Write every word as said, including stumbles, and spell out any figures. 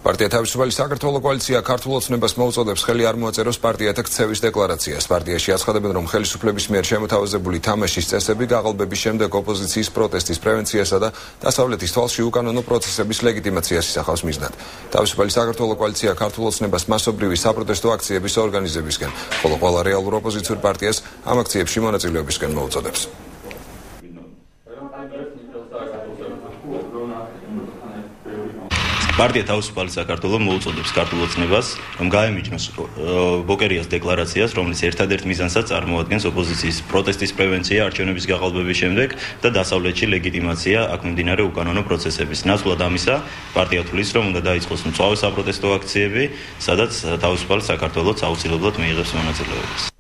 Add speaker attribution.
Speaker 1: პარტია თავისუფალი საქართველო კოალიცია ქართულ ოცნებას მოუწოდებს ხელი არ მოაწეროს პარტიათა ქცევის δεკლარაციას. პარტიაში აცხადებენ, რომ ხელისუფლების მიერ შემოთავაზებული თამაშის წესები გაყალბების შემდეგ ოპოზიციის პროტესტის პრევენციასა და დასავლეთის თვალში უკანონო პროცესების ლეგიტიმაციას ისახავს მიზნად. თავისუფალი საქართველო კოალიცია ქართულ ოცნებას მასობრივი საპროტესტო აქციების ორგანიზებისკენ, ხოლო ყველა რეალურ ოპოზიციურ პარტიას ამ აქციებში მონაწილეობისკენ მოუწოდებს.
Speaker 2: პარტია თავისუფალი საქართველო მოუწოდებს ქართულ ოცნებას, რომ გაემიჯნოს ბოკერიას დეკლარაციას, რომლის ერთადერთ მიზანსაც წარმოადგენს ოპოზიციის პროტესტის პრევენცია არჩევნების გაყალბების შემდეგ და დასავლეთში ლეგიტიმაცია აქ მიმდინარე უკანონო პროცესების. ნაცვლად ამისა, პარტია თვლის, რომ უნდა დაიწყოს მწვავე საპროტესტო აქციები, სადაც თავისუფალი საქართველოც აუცილებლად მიიღებს მონაწილეობას.